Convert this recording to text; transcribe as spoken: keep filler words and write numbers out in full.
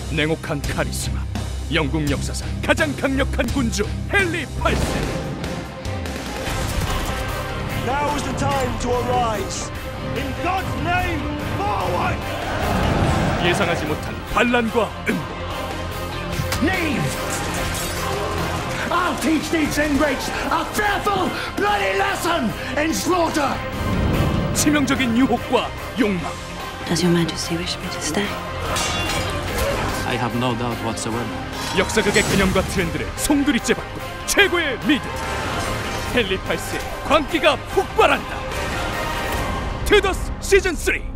냉혹한 카리스마, 영국 역사상 가장 강력한 군주 헨리 팔 세. Now is the time to arise. In God's name, forward! 예상하지 못한 반란과 음모. Knave! I'll teach these ingrates a fearful, bloody lesson in slaughter! 치명적인 유혹과 욕망. Does your Majesty wish me to stay? I have no doubt whatsoever. 역사극의 개념과 트렌드를 송두리째 바꾼 최고의 리더 헨리 팔 세의 광기가 폭발한다. 투더스 시즌 쓰리